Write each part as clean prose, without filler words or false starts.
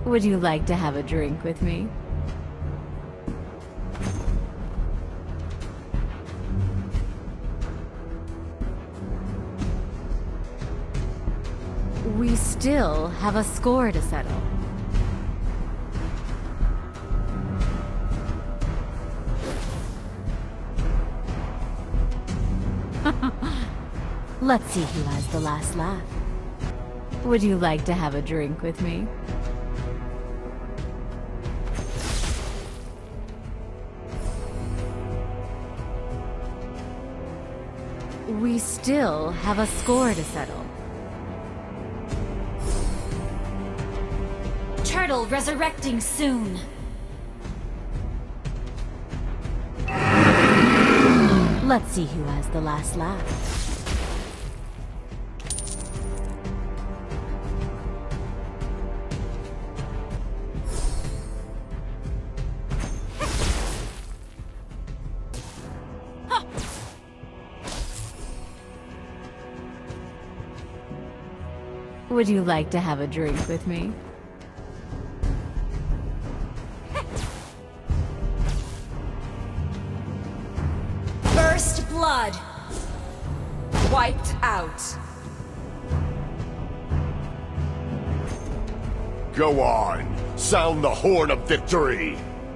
Would you like to have a drink with me? We still have a score to settle. Let's see who has the last laugh. Would you like to have a drink with me? We still have a score to settle. Turtle resurrecting soon. Let's see who has the last laugh. Would you like to have a drink with me? First blood. Wiped out. Go on! Sound the horn of victory!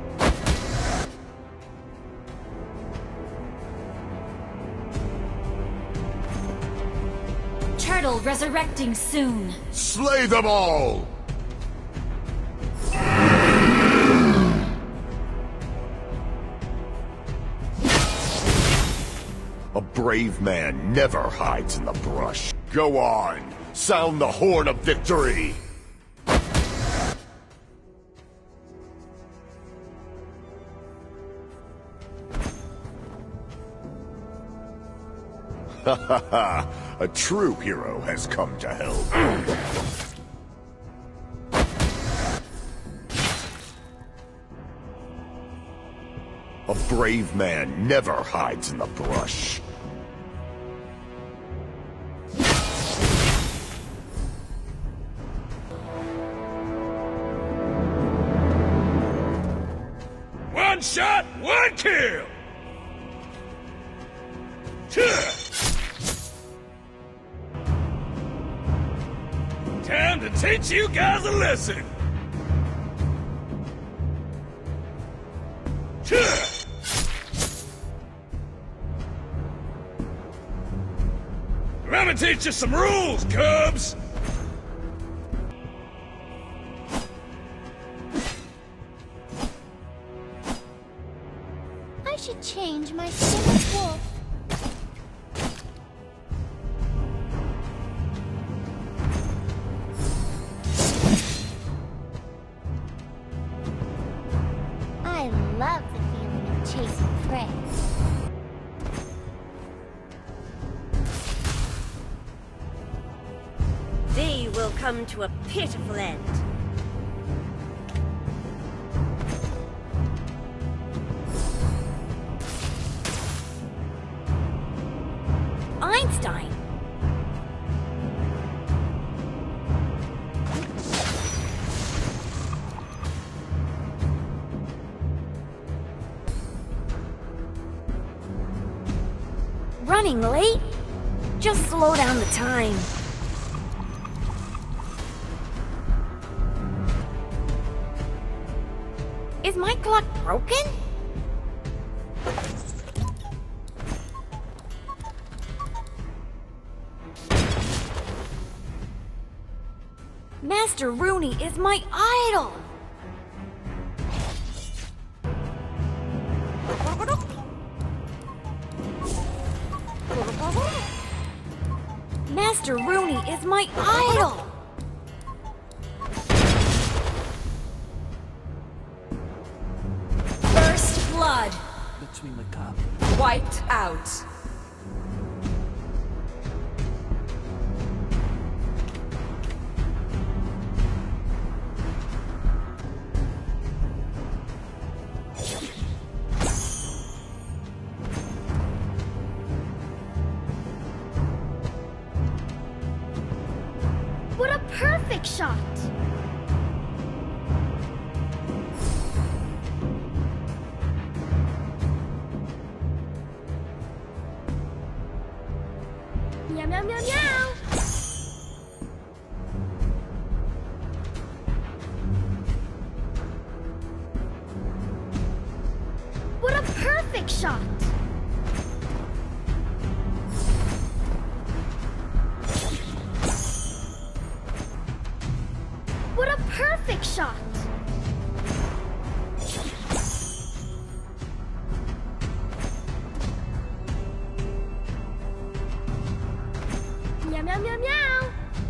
Turtle resurrecting soon. Slay them all! A brave man never hides in the brush. Go on! Sound the horn of victory! Ha ha ha! A true hero has come to help. A brave man never hides in the brush. One shot, one kill! Time to teach you guys a lesson! I'm gonna teach you some rules, Cubs! I should change my skin of wolf. I love the feeling of chasing prey. Thee will come to a pitiful end. Einstein. Running late? Just slow down the time. Is my clock broken? Master Rooney is my idol! Master Rooney is my idol! First blood. Between the cup. Wiped out. What a perfect shot! Meow meow meow meow! What a perfect shot! What a perfect shot! Meow meow meow meow!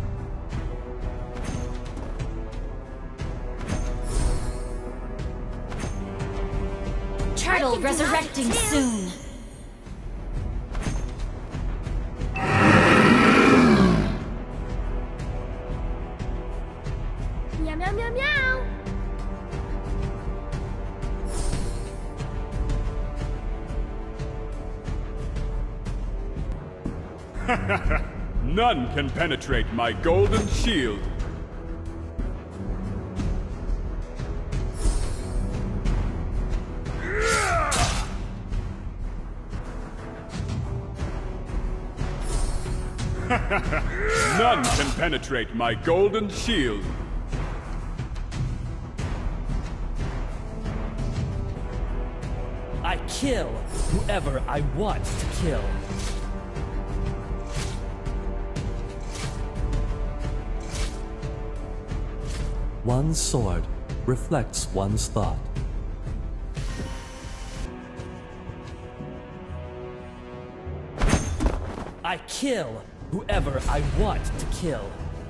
Turtle resurrecting soon. Meow meow meow meow! None can penetrate my golden shield. None can penetrate my golden shield. I kill whoever I want to kill. One sword reflects one's thought. I kill whoever I want to kill.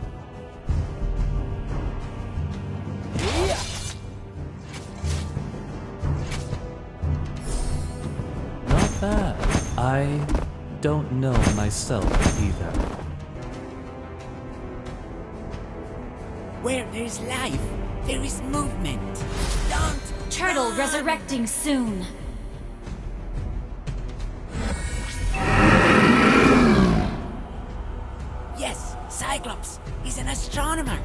Not bad. I don't know myself either. Where there's life, there is movement. Don't Turtle run. resurrecting soon. Yes, Cyclops. He's an astronomer.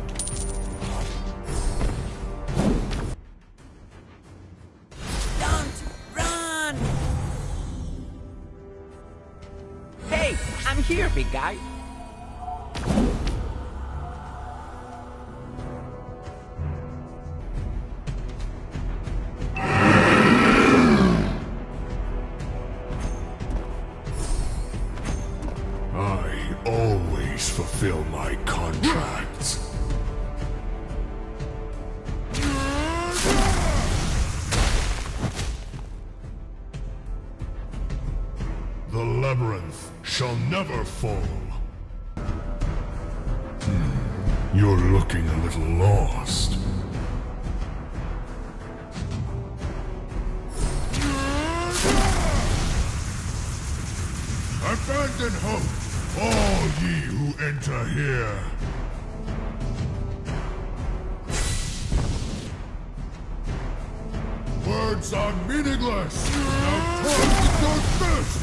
Don't run. Hey, I'm here, big guy. I always fulfill my contracts. The labyrinth shall never fall. You're looking a little lost. Abandon hope, all ye who enter here. Words are meaningless. Now try with your fist.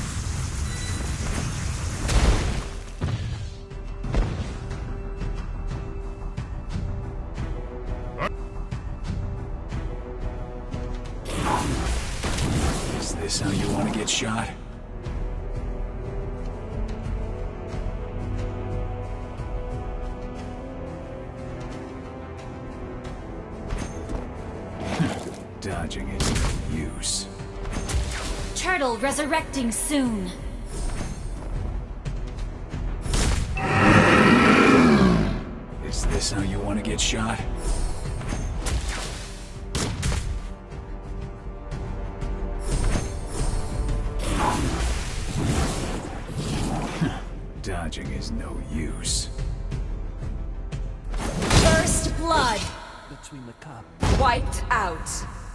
Is this how you want to get shot? Dodging is no use. Turtle resurrecting soon. Is this how you want to get shot? Dodging is no use. First blood. Between the cup. Wiped out.